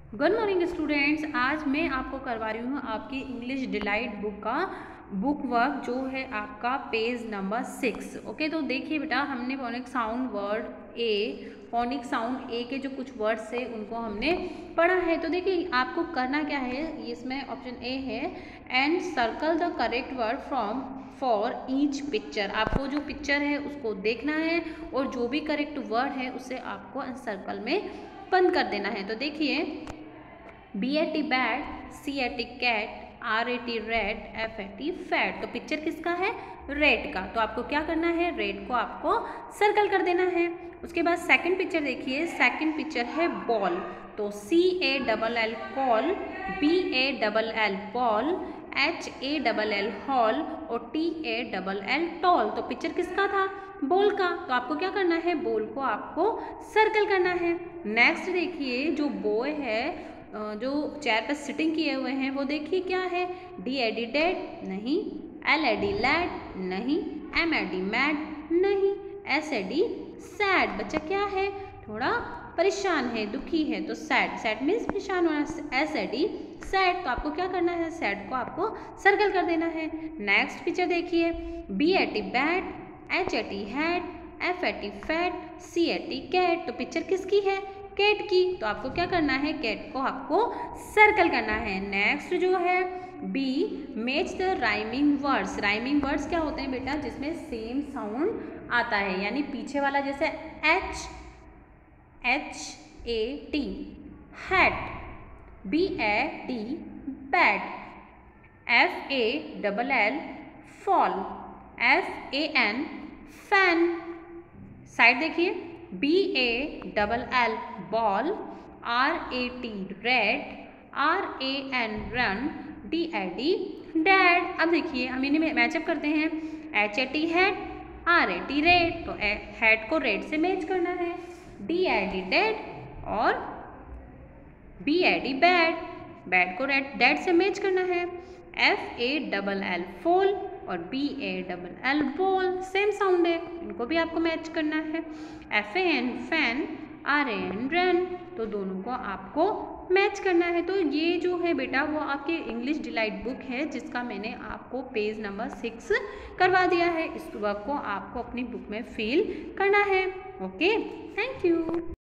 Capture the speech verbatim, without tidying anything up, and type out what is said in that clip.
Good morning students. आज मैं आपको करवा रही हूँ आपकी इंग्लिश डिलाइट बुक का बुक वर्क जो है आपका पेज नंबर सिक्स। ओके, तो देखिए बेटा, हमने phonic sound word A phonic sound A के जो कुछ वर्ड्स है उनको हमने पढ़ा है। तो देखिए आपको करना क्या है, इसमें ऑप्शन ए है and circle the correct word from for each picture. आपको जो पिक्चर है उसको देखना है और जो भी करेक्ट वर्ड है उसे आपको सर्कल में बंद कर देना है। तो देखिए, B A T bat, C A T cat, R A T rat, F A T fat. तो पिक्चर किसका है? रेड का। तो आपको क्या करना है, रेड को आपको सर्कल कर देना है। उसके बाद सेकंड पिक्चर देखिए, सेकंड पिक्चर है बॉल। तो C A double L call, B A double L ball, H A double L hall और T A double L tall. तो पिक्चर किसका था? बॉल का। तो आपको क्या करना है, बॉल को आपको सर्कल करना है। नेक्स्ट देखिए, जो बॉय है जो चेयर पर सिटिंग किए हुए हैं वो देखिए क्या है, डी ए डी डेड नहीं, एल ए डी लैड नहीं, एम ए डी मैड नहीं, एस ए डी सैड। बच्चा क्या है? थोड़ा परेशान है, दुखी है। तो सैड, सैड मीन्स परेशान होना, एस ए डी सैड। तो आपको क्या करना है, सैड को आपको सर्कल कर देना है। नेक्स्ट पिक्चर देखिए, B A T bat, H A T hat, F A T fat, C A T cat. तो पिक्चर किसकी है? कैट की। तो आपको क्या करना है, कैट को आपको सर्कल करना है। नेक्स्ट जो है B, match the rhyming words. Rhyming words क्या होते हैं बेटा? जिसमें सेम साउंड आता है, यानी पीछे वाला जैसे H H A T hat, B A T bat, F A double L fall, F A N fan. Side देखिए, B A double L ball, R A T rat, R A N ran, D A D dad. अब देखिए हम इन्हें match up करते हैं। H A T hat, R A T rat, तो hat को rat से मैच करना है, डी ए डी डेड और बी ए डी बैड, बैड को रेड डैड से मैच करना है। F A double L fall और B A double L ball, same sound है, इनको भी आपको मैच करना है। F A N fan, R A N ran, तो दोनों को आपको मैच करना है। तो ये जो है बेटा वो आपके इंग्लिश डिलाइट बुक है जिसका मैंने आपको पेज नंबर सिक्स करवा दिया है। इस वर्क को आपको अपनी बुक में फिल करना है। Okay, thank you.